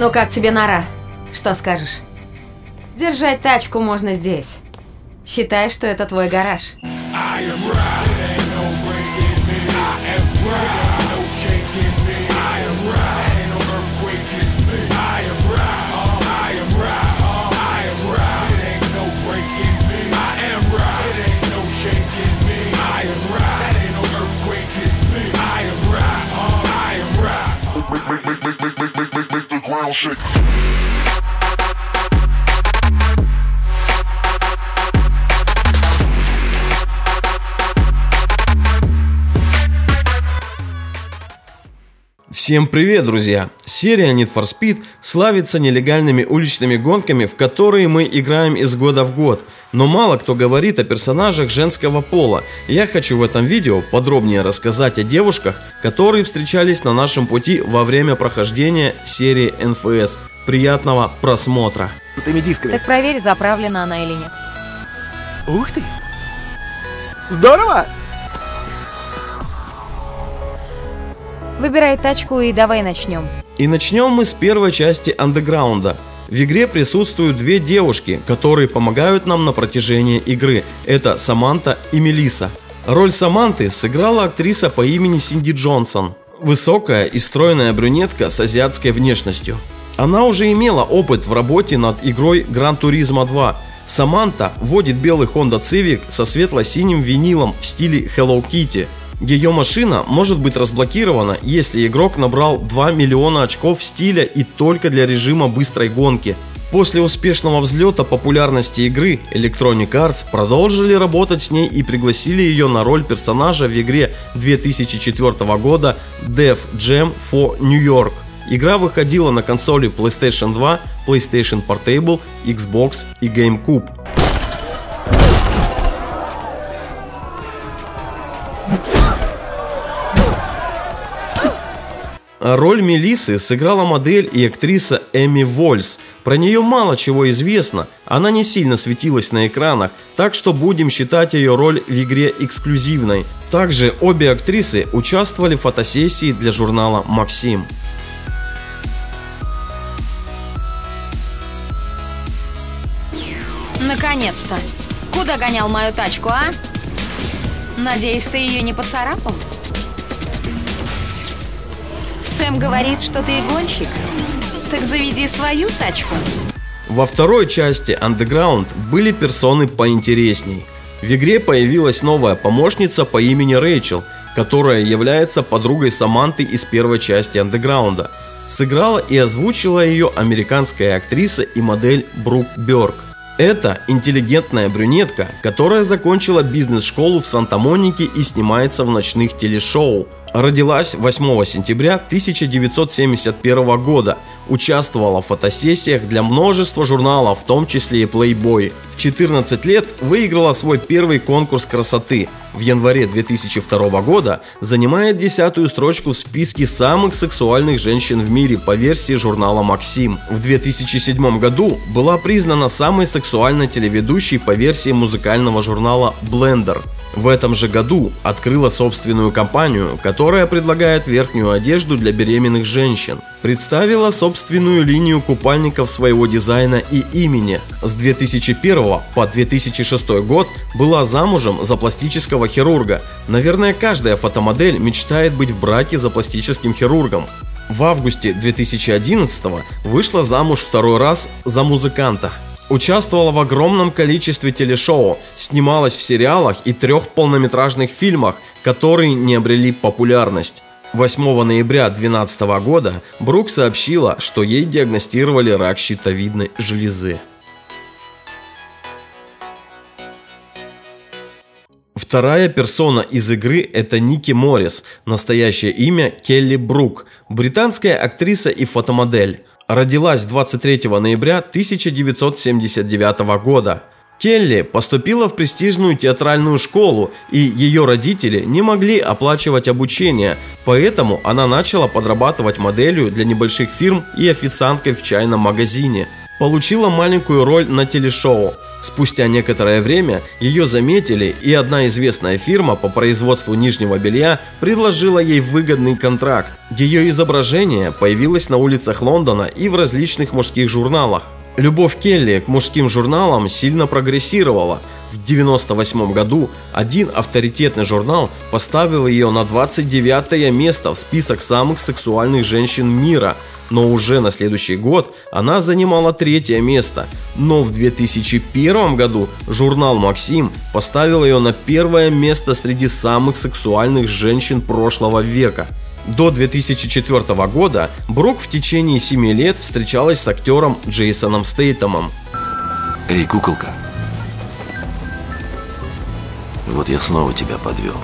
Ну как тебе нора? Что скажешь? Держать тачку можно здесь. Считай, что это твой гараж. Всем привет, друзья! Серия Need for Speed славится нелегальными уличными гонками, в которые мы играем из года в год. Но мало кто говорит о персонажах женского пола. Я хочу в этом видео подробнее рассказать о девушках, которые встречались на нашем пути во время прохождения серии NFS. Приятного просмотра! Так проверь, заправлена она или нет. Ух ты! Здорово! Выбирай тачку и давай начнем. И начнем мы с первой части андеграунда. В игре присутствуют две девушки, которые помогают нам на протяжении игры. Это Саманта и Мелисса. Роль Саманты сыграла актриса по имени Синди Джонсон. Высокая и стройная брюнетка с азиатской внешностью. Она уже имела опыт в работе над игрой Gran Turismo 2. Саманта водит белый Honda Civic со светло-синим винилом в стиле Hello Kitty. Ее машина может быть разблокирована, если игрок набрал 2 миллиона очков стиля и только для режима быстрой гонки. После успешного взлета популярности игры Electronic Arts продолжили работать с ней и пригласили ее на роль персонажа в игре 2004 года Def Jam for New York. Игра выходила на консоли PlayStation 2, PlayStation Portable, Xbox и GameCube. Роль Мелиссы сыграла модель и актриса Эми Вольс. Про нее мало чего известно, она не сильно светилась на экранах, так что будем считать ее роль в игре эксклюзивной. Также обе актрисы участвовали в фотосессии для журнала Максим. Наконец-то! Куда гонял мою тачку, а? Надеюсь, ты ее не поцарапал? Сэм говорит, что ты гонщик. Так заведи свою тачку. Во второй части Underground были персоны поинтересней. В игре появилась новая помощница по имени Рэйчел, которая является подругой Саманты из первой части Underground. Сыграла и озвучила ее американская актриса и модель Брук Бёрк. Это интеллигентная брюнетка, которая закончила бизнес-школу в Санта-Монике и снимается в ночных телешоу. Родилась 8 сентября 1971 года, участвовала в фотосессиях для множества журналов, в том числе и Playboy. В 14 лет выиграла свой первый конкурс красоты. В январе 2002 года занимает 10-ю строчку в списке самых сексуальных женщин в мире по версии журнала Максим. В 2007 году была признана самой сексуальной телеведущей по версии музыкального журнала Blender. В этом же году открыла собственную компанию, которая предлагает верхнюю одежду для беременных женщин. Представила собственную линию купальников своего дизайна и имени. С 2001 по 2006 год была замужем за пластического хирурга. Наверное, каждая фотомодель мечтает быть в браке за пластическим хирургом. В августе 2011 вышла замуж второй раз за музыканта. Участвовала в огромном количестве телешоу, снималась в сериалах и 3 полнометражных фильмах, которые не обрели популярность. 8 ноября 2012 года Брук сообщила, что ей диагностировали рак щитовидной железы. Вторая персона из игры – это Ники Моррис, настоящее имя Келли Брук, британская актриса и фотомодель. Родилась 23 ноября 1979 года. Келли поступила в престижную театральную школу, и ее родители не могли оплачивать обучение, поэтому она начала подрабатывать моделью для небольших фирм и официанткой в чайном магазине. Получила маленькую роль на телешоу. Спустя некоторое время ее заметили, и одна известная фирма по производству нижнего белья предложила ей выгодный контракт. Ее изображение появилось на улицах Лондона и в различных мужских журналах. Любовь Келли к мужским журналам сильно прогрессировала. В 1998 году один авторитетный журнал поставил ее на 29 место в список самых сексуальных женщин мира, но уже на следующий год она занимала 3 место. Но в 2001 году журнал «Максим» поставил ее на 1 место среди самых сексуальных женщин прошлого века. До 2004 года Брук в течение 7 лет встречалась с актером Джейсоном Стейтемом. Эй, куколка. Вот я снова тебя подвел.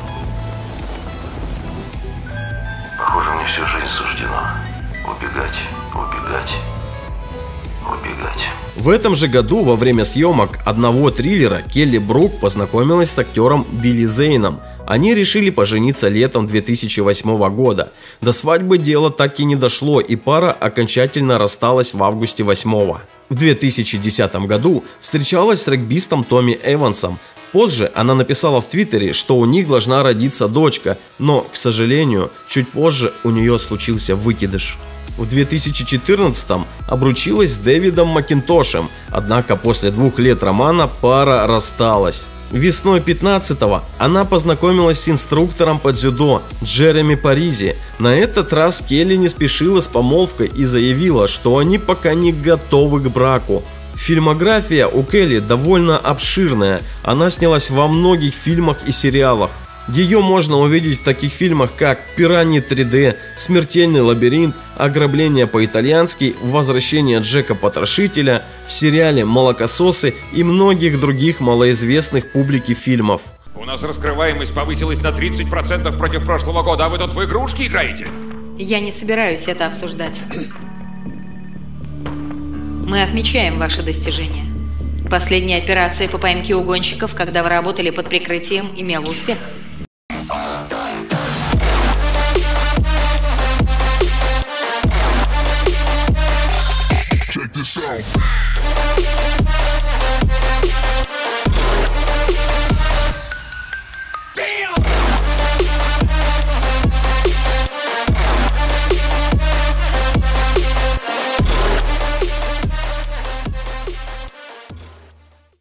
Похоже, мне всю жизнь суждено убегать, убегать, убегать. В этом же году во время съемок одного триллера Келли Брук познакомилась с актером Билли Зейном. Они решили пожениться летом 2008 года. До свадьбы дело так и не дошло, и пара окончательно рассталась в августе 2008. В 2010 году встречалась с регбистом Томми Эвансом. Позже она написала в Твиттере, что у них должна родиться дочка, но, к сожалению, чуть позже у нее случился выкидыш. В 2014-м обручилась с Дэвидом Макинтошем, однако после 2 лет романа пара рассталась. Весной 15-го она познакомилась с инструктором по дзюдо Джереми Паризи. На этот раз Келли не спешила с помолвкой и заявила, что они пока не готовы к браку. Фильмография у Келли довольно обширная, она снялась во многих фильмах и сериалах. Ее можно увидеть в таких фильмах, как «Пираньи 3D», «Смертельный лабиринт», «Ограбление по-итальянски», «Возвращение Джека Потрошителя», в сериале «Молокососы» и многих других малоизвестных публике фильмов. У нас раскрываемость повысилась на 30% против прошлого года, а вы тут в игрушки играете? Я не собираюсь это обсуждать. Мы отмечаем ваши достижения. Последняя операция по поимке угонщиков, когда вы работали под прикрытием, имела успех. Check this out.